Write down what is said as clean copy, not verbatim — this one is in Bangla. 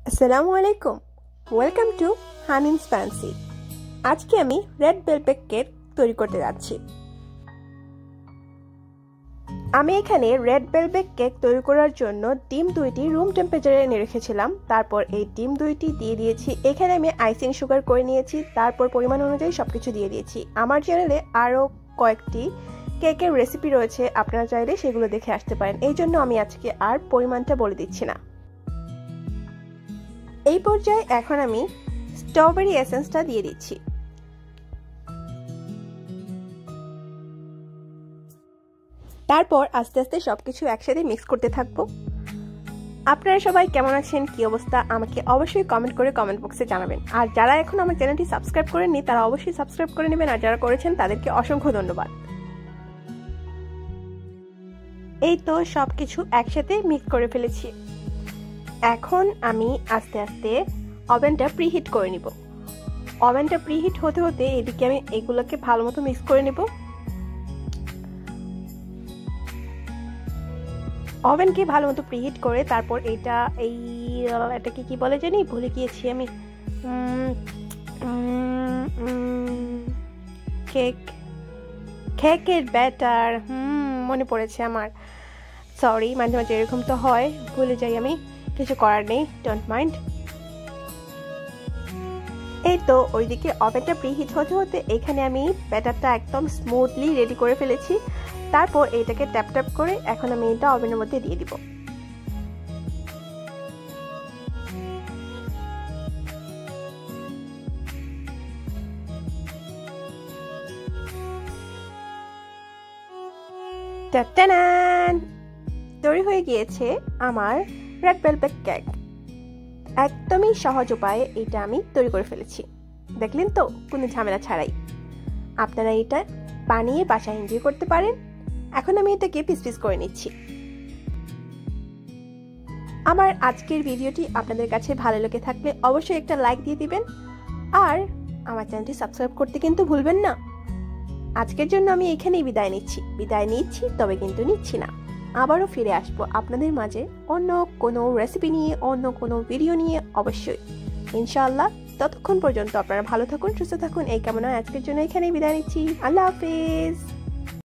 আসসালামু আলাইকুম, ওয়েলকাম টু হানিমস ফ্যান্সি। আজকে আমি রেড ভেলভেট কেক তৈরি করতে যাচ্ছি। আমি এখানে রেড ভেলভেট কেক তৈরি করার জন্য ডিম দুইটি রুম টেম্পারেচারে এনে রেখেছিলাম। তারপর এই ডিম দুইটি দিয়ে দিয়েছি। এখানে আমি আইসিং সুগার করে নিয়েছি। তারপর পরিমাণ অনুযায়ী সবকিছু দিয়ে দিয়েছি। আমার চ্যানেলে আরও কয়েকটি কেকের রেসিপি রয়েছে, আপনারা চাইলে সেগুলো দেখে আসতে পারেন। এই জন্য আমি আজকে আর পরিমাণটা বলে দিচ্ছি না। এই পর্যায়ে এখন আমি স্ট্রবেরি এসেন্সটা দিয়ে দিচ্ছি। তারপর আস্তে আস্তে সবকিছু একসাথে মিক্স করতে থাকবো। আপনারা সবাই কেমন আছেন, কি অবস্থা, আমাকে অবশ্যই কমেন্ট করে কমেন্ট বক্সে জানাবেন। আর যারা এখন আমার চ্যানেলটি সাবস্ক্রাইব করেননি তারা অবশ্যই সাবস্ক্রাইব করে নেবেন, আর যারা করেছেন তাদেরকে অসংখ্য ধন্যবাদ। এই তো সবকিছু একসাথে মিক্স করে ফেলেছি। এখন আমি আস্তে আস্তে ওভেনটা প্রিহিট করে নিব। ওভেনটা প্রিহিট হতে হতে এদিকে আমি এগুলোকে ভালো মতো মিক্স করে নেব। ওভেনকে ভালো মতো প্রিহিট করে তারপর এটাকে কি বলে জানি, ভুলে গিয়েছি আমি। কেকের ব্যাটার মনে পড়েছে আমার। সরি, মাঝে মাঝে এরকম তো হয়, ভুলে যাই আমি, কিছু করার নেই, ডোন্ট মাইন্ড। এই তো ওইদিকে ওভেনটা প্রিহিট হতে হতে এখানে আমি ব্যাটারটা একদম স্মুথলি রেডি করে ফেলেছি। তারপর এইটাকে ট্যাপ ট্যাপ করে এখন আমি এটা ওভেনের মধ্যে দিয়ে দিব। তৈরি হয়ে গিয়েছে আমার রেড ভেলভেট কেক। একদমই সহজ উপায়ে এটা আমি তৈরি করে ফেলেছি, দেখলেন তো, কোনো ঝামেলা ছাড়াই। আপনারা এটা বানিয়ে বাসায় এনজয় করতে পারেন। এখন আমি এটাকে পিস পিস করে নিচ্ছি। আমার আজকের ভিডিওটি আপনাদের কাছে ভালো লেগে থাকলে অবশ্যই একটা লাইক দিয়ে দিবেন, আর আমার চ্যানেলটি সাবস্ক্রাইব করতে কিন্তু ভুলবেন না। আজকের জন্য আমি এখানেই বিদায় নিচ্ছি, তবে কিন্তু নিচ্ছি না। আবারও ফিরে আসবো আপনাদের মাঝে অন্য কোনো রেসিপি নিয়ে, অন্য কোনো ভিডিও নিয়ে, অবশ্যই ইনশাআল্লাহ। ততক্ষণ পর্যন্ত আপনারা ভালো থাকুন, সুস্থ থাকুন, এই কামনায় আজকের জন্য এখানেই বিদায় নিচ্ছি। আল্লাহ হাফেজ।